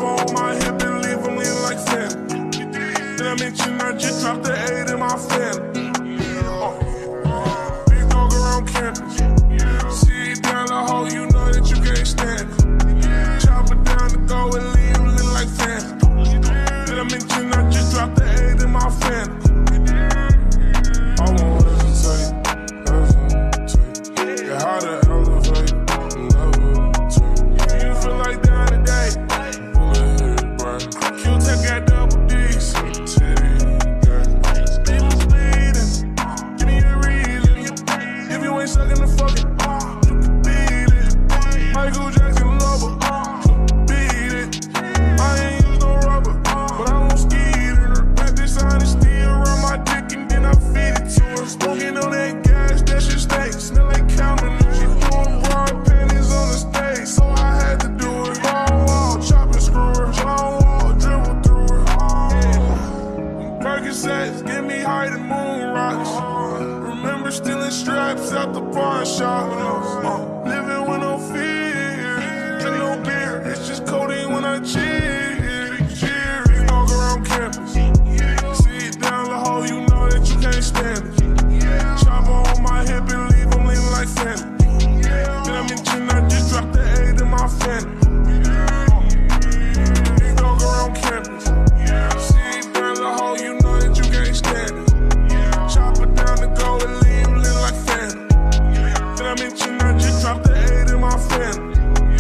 on my hip and leave them leaning like Phantom. Did I mention I just dropped the 8 in my Phantom? Big dog around campus. See it down the hole, you know that you can't stand it. Chop it down to go and leave them leaning like Phantom. Did I mention I just dropped the 8 in my Phantom? I won't hesitate. Yeah, how to elevate, levitate. You feel like down today. Bullet burn. Q-Tech got double D's. People's bleeding. Give me a reason. If you ain't sucking the fucking, you can beat it. Michael Jackson lover, beat it. I ain't use no rubber, but I won't ski it. Wrap this honesty around my dick and then I feed it to her. Smoking on that gas, that shit stank. Smell like counting. She throwing broad panties on the stage, so I had to do it. Long wall, chop and screw her. Long wall, dribble through her. Yeah. Percocets, get me high to moon rocks. Remember stealing straps out the pawn shop. Living with no fear, and no beer. It's just codeine when I cheer. Cheer, dog around campus. See it down the hole, you know that you can't stand it. Chopper on my hip and leave them leaning like Phantom. Did I mention I just dropped the 8 in my Phantom? Big dog around campus. See it down the hole, you know that you can't stand it. Chop it down to go and leave them leaning like Phantom. Did I mention I just dropped the 8 in my Phantom?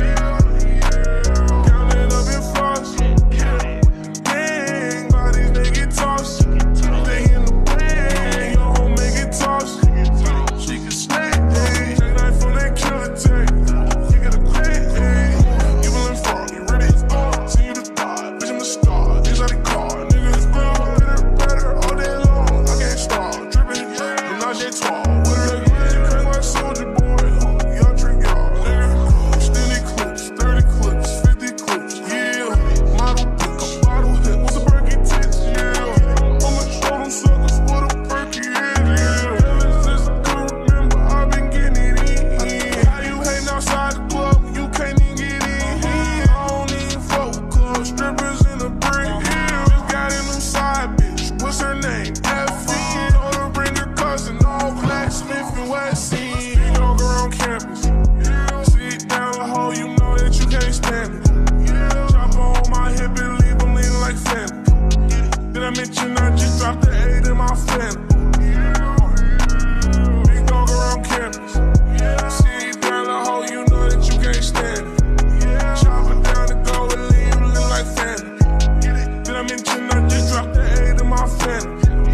Counting up in frost. Gang, bodies they get tossed. They in the bang, your home make it toss. She can snake, hey. Take knife from that killer tank. You got a crack, hey. Evil and fraud, you ready? See you the thought, bitch I'm a star. These are the car, niggas real better all day long. I can't stop, dripping, and now they tall. With a crank like Soldier Boy. Y'all drink y'all, nigga. Steady clips, 30 clips, 50 clips, yeah. Model pick, a bottle hit, what's a Berkey tits, yeah. I'ma show them suckers what a Berkey is, yeah. Ever since I could remember, I've been getting it in. How you hating outside the club when you can't even get in? I don't even fuck with club strippers in the brick hill. Just got in them side bitch, what's her name? Effie. Told her bring her cousin, all black, Smith and West. Big dog around campus. See it down the hole, you know that you can't stand it. Chopper on my hip and leave them leaning like Phantom. Did I mention I just dropped the 8 in my Phantom? Big dog around campus. See it down the hole, you know that you can't stand it. Chop it down to go and leave them leaning like Phantom. Did I mention I just dropped the 8 in my Phantom?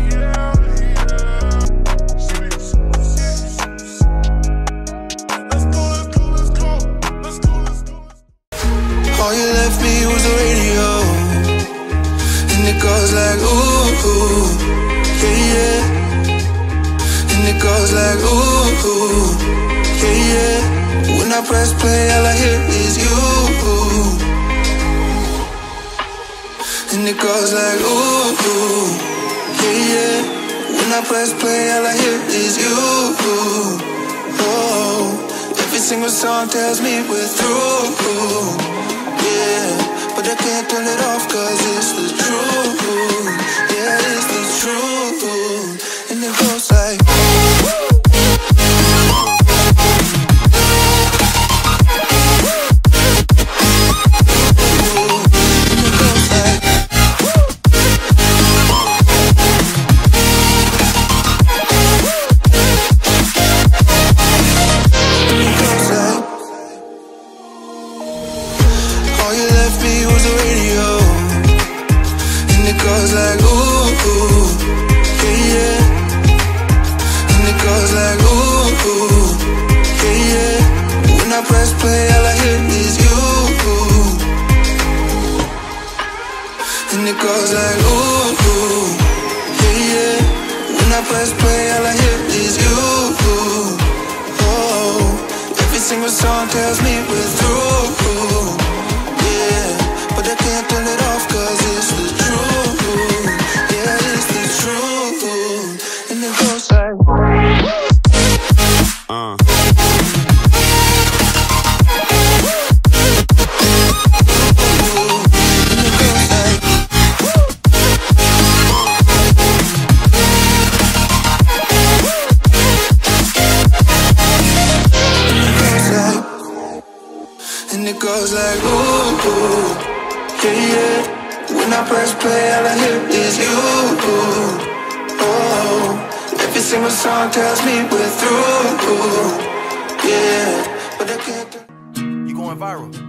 All you left me was the radio, and it goes like ooh, yeah, yeah. And it goes like ooh, yeah, yeah. When I press play, all I hear is you. And it goes like ooh, yeah, yeah. When I press play, all I hear is you. Oh, every single song tells me we're through. Yeah, but I can't turn it off cause it's the truth. Yeah, it's the truth. And it goes like When I press play, all I hear is you. Oh, every single song tells me we're through. Yeah, but I can't. You going viral.